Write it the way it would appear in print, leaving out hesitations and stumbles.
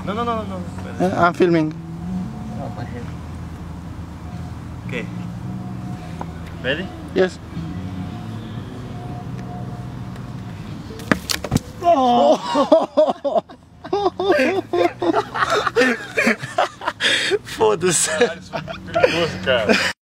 No. I'm filming. Oh, my head. Okay. Ready? Yes. Oh! Foda-se. Caralho, isso foi perigoso, cara.